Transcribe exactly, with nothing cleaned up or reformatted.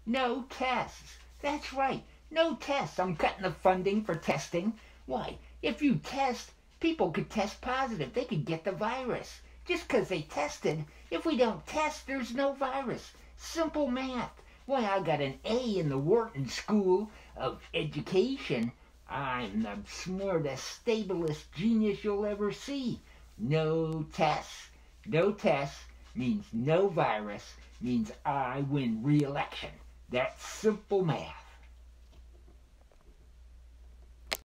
No tests. That's right. No tests. I'm cutting the funding for testing. Why? If you test, people could test positive. They could get the virus. Just because they tested. If we don't test, there's no virus. Simple math. Why, I got an A in the Wharton School of Education. I'm the smartest, stablest genius you'll ever see. No tests. No tests means no virus, means I win re-election. That's simple math.